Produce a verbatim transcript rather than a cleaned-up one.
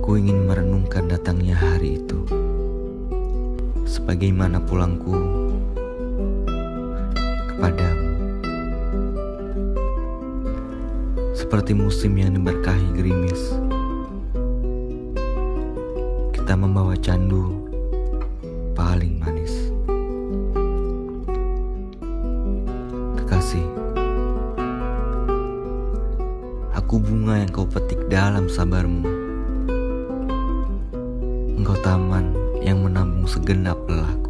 Aku ingin merenungkan datangnya hari itu, sebagaimana pulangku kepadamu. Seperti musim yang diberkahi gerimis, kita membawa candu paling manis. Kekasih, aku bunga yang kau petik dalam sabarmu. Engkau taman yang menampung segenap lelahku.